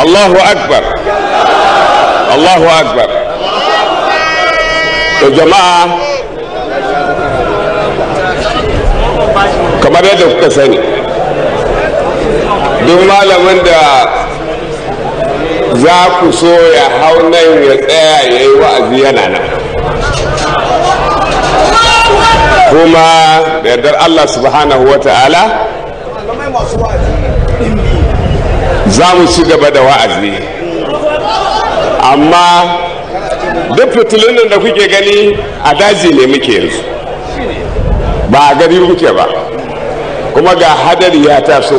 Allahu akbar, Allahu akbar. To jama'a, kamar yadda kuka sani, duk malamin da za ku so ya hau nan ya tsaya ya yi wa'azi yana nan, kuma da yardar Allah subhanahu wa ta'ala za mu ci gaba da wa'azi. Amma duk fitilunan da kuke gani a daji ne muke yanzu, ba a gari muke ba, kuma ga hadari ya taso.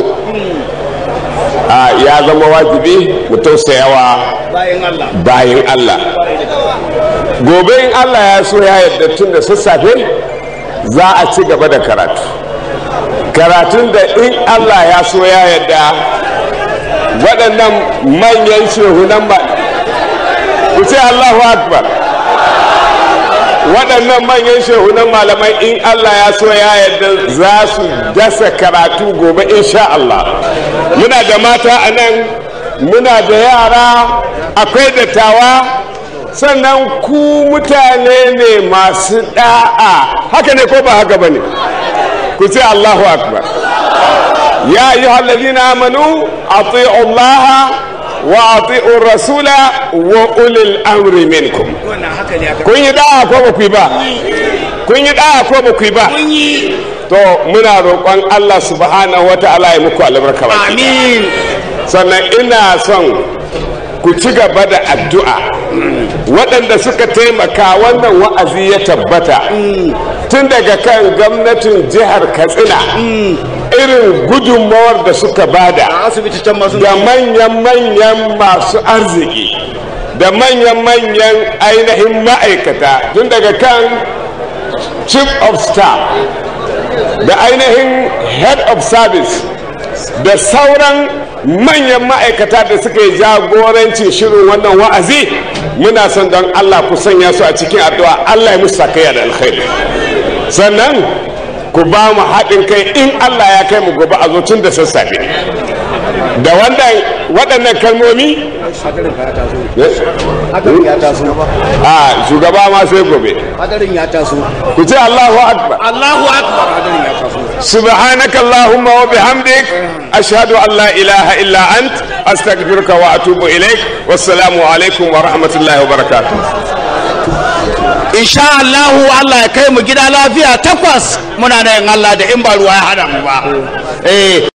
Ya zama wajibi mu tausayawa bayan Allah. Gobe in Allah ya so ya yarda tun da sassafe za a ci gaba da karatun da in Allah ya so ya yarda waɗannan manyan shehunan ba ku ce Allahu akbar, waɗannan manyan shehunan malamai in Allah ya so ya yarda za su dasa karatu gobe insha Allah. Muna da mata a nan, muna da yara, akwai dattawa, sannan ku mutane ne masu da'a. Haka ne ko ba haka ba ne? Ku ce Allahu akbar. Ya ayyuhal ladina amanu ati'u Allah wa ati'u rasula wa ulil amri minkum. Kun yi da'a ko ba ku yi ba? Kun yi da'a ko ba ku yi ba? To muna roƙon Allah subhanahu wa ta'ala ya muku albarka. Amin. Sannan ina son ku ci gaba da addu'a. Waɗanda suka taimaka wannan wa'azi ya tabbata tun daga kan gwamnatin jihar Katsina, irin gudunmawar da suka bada da manyan masu arziki da manyan ainihin ma'aikata, tun daga kan chief of staff da ainihin head of service da sauran manyan ma'aikata da suka yi jagorancin shirin wannan wa'azi. Muna son don Allah ku sanya su a cikin addu'a, Allah ya musu sakayya da alkhairi. Sannan ku ba mu haɗin kai in Allah ya kai mu gobe a zo tun da sassafe da waɗannan kalmomi. Shugaba ma sai gobe. Ku ce Allahu akbar, Allahu akbar. سبحانك اللهم وبحمدك أشهد أن لا إله إلا أنت أستغفرك وأتوب إليك والسلام عليكم ورحمة الله وبركاته. إن شاء الله الله يكرم جدا لا فيها تقص من أنا الله ده إمبارو هذا